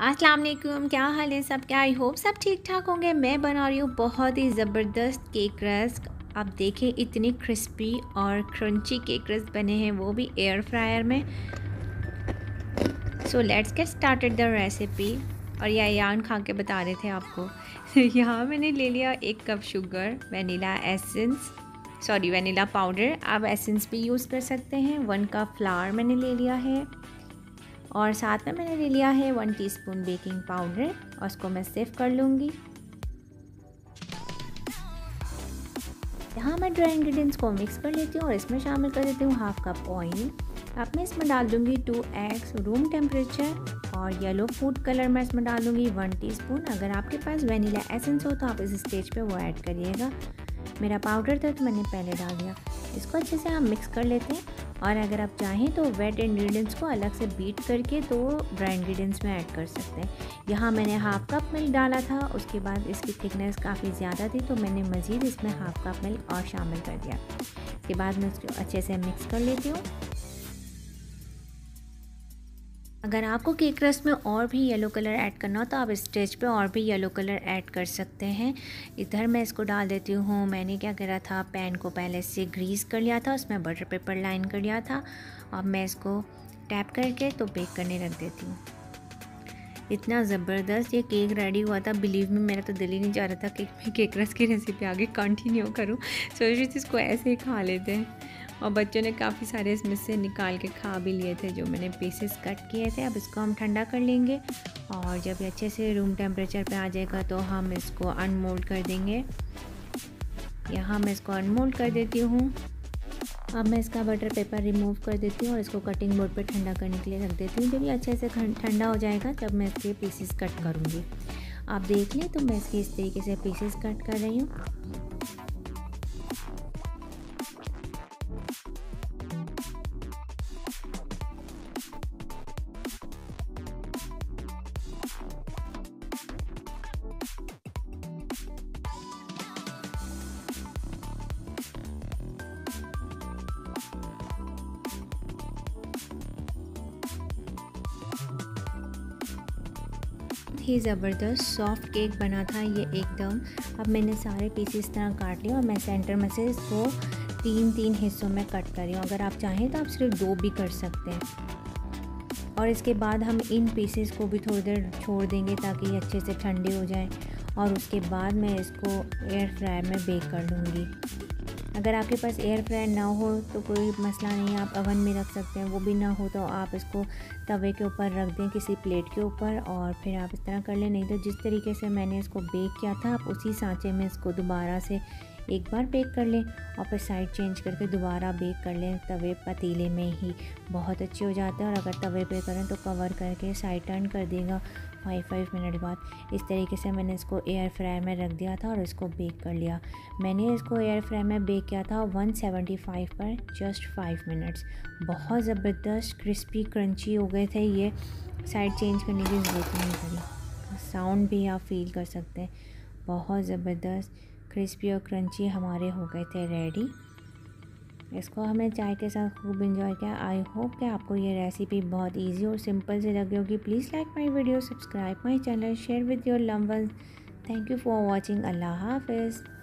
अस्सलाम वालेकुम, क्या हाल है सब? क्या आई होप सब ठीक ठाक होंगे। मैं बना रही हूँ बहुत ही ज़बरदस्त केक रस्क। आप देखें इतनी क्रिस्पी और क्रंची केक रस्क बने हैं, वो भी एयर फ्रायर में। So let's get started the recipe. और ये अयान खा के बता रहे थे आपको। यहाँ मैंने ले लिया 1 cup sugar, vanilla essence, sorry vanilla powder, आप एसेंस भी यूज़ कर सकते हैं। 1 कप फ्लावर मैंने ले लिया है और साथ में मैंने ले लिया है 1 टीस्पून बेकिंग पाउडर और उसको मैं सिर्फ कर लूँगी। यहाँ मैं ड्राई इंग्रेडिएंट्स को मिक्स कर लेती हूँ और इसमें शामिल कर देती हूँ 1/2 कप ऑयल। अब मैं इसमें डाल दूँगी 2 एग्स रूम टेम्परेचर और येलो फूड कलर मैं इसमें डाल दूँगी 1 टीस्पून। अगर आपके पास वनीला एसेंस हो तो आप इस स्टेज पे वो ऐड करिएगा। मेरा पाउडर था तो मैंने पहले डाल दिया। इसको अच्छे से हम मिक्स कर लेते हैं और अगर आप चाहें तो वेट इंग्रेडिएंट्स को अलग से बीट करके तो ड्राई इंग्रेडिएंट्स में ऐड कर सकते हैं। यहाँ मैंने 1/2 कप मिल्क डाला था, उसके बाद इसकी थिकनेस काफ़ी ज़्यादा थी तो मैंने मज़ीद इसमें 1/2 कप मिल्क और शामिल कर दिया। इसके बाद मैं इसको अच्छे से मिक्स कर लेती हूँ। अगर आपको केक रस्क में और भी येलो कलर ऐड करना हो तो आप इस स्टेज पे और भी येलो कलर ऐड कर सकते हैं। इधर मैं इसको डाल देती हूँ। मैंने क्या करा था, पैन को पहले से ग्रीस कर लिया था, उसमें बटर पेपर लाइन कर लिया था। अब मैं इसको टैप करके तो बेक करने रख देती हूँ। इतना ज़बरदस्त ये केक रेडी हुआ था, बिलीव में मेरा तो दिल ही नहीं चाह रहा था कि मैं केक रस्क की रेसिपी आगे कंटिन्यू करूँ। सोच रही थी इसको ऐसे ही खा लेते हैं और बच्चों ने काफ़ी सारे इसमें से निकाल के खा भी लिए थे जो मैंने पीसेस कट किए थे। अब इसको हम ठंडा कर लेंगे और जब ये अच्छे से रूम टेम्परेचर पे आ जाएगा तो हम इसको अनमोल्ड कर देंगे। यहाँ मैं इसको अनमोल्ड कर देती हूँ। अब मैं इसका बटर पेपर रिमूव कर देती हूँ और इसको कटिंग बोर्ड पर ठंडा करने के लिए रख देती हूँ। जब ये अच्छे से ठंडा हो जाएगा तब मैं इसके पीसेस कट करूँगी। आप देख लें तो मैं इसके इस तरीके से पीसेस कट कर रही हूँ। ही ज़बरदस्त सॉफ्ट केक बना था ये एकदम। अब मैंने सारे पीसेस इस तरह काट लिए और मैं सेंटर में से इसको 3-3 हिस्सों में कट कर रही हूँ। अगर आप चाहें तो आप सिर्फ 2 भी कर सकते हैं। और इसके बाद हम इन पीसेस को भी थोड़ी देर छोड़ देंगे ताकि ये अच्छे से ठंडे हो जाएं और उसके बाद मैं इसको एयर फ्रायर में बेक कर लूँगी। अगर आपके पास एयर फ्रायर ना हो तो कोई मसला नहीं, आप ओवन में रख सकते हैं। वो भी ना हो तो आप इसको तवे के ऊपर रख दें, किसी प्लेट के ऊपर, और फिर आप इस तरह कर लें। नहीं तो जिस तरीके से मैंने इसको बेक किया था आप उसी सांचे में इसको दोबारा से एक बार बेक कर लें और फिर साइड चेंज करके दोबारा बेक कर लें तवे पतीले में ही। बहुत अच्छे हो जाते हैं। और अगर तवे पे करें तो कवर करके साइड टर्न कर देगा 5 मिनट बाद। इस तरीके से मैंने इसको एयर फ्रायर में रख दिया था और इसको बेक कर लिया। मैंने इसको एयर फ्रायर में बेक किया था 175 पर जस्ट 5 मिनट्स। बहुत ज़बरदस्त क्रिस्पी क्रंची हो गए थे ये, साइड चेंज करने की ज़रूरत नहीं पड़ी। साउंड भी आप फील कर सकते हैं। बहुत ज़बरदस्त क्रिस्पी और क्रंची हमारे हो गए थे रेडी। इसको हमने चाय के साथ खूब इंजॉय किया। आई होप कि आपको ये रेसिपी बहुत इजी और सिंपल से लगी होगी। Please like my video, subscribe my channel, share with your loved ones. Thank you for watching. अल्लाह हाफ़िज़।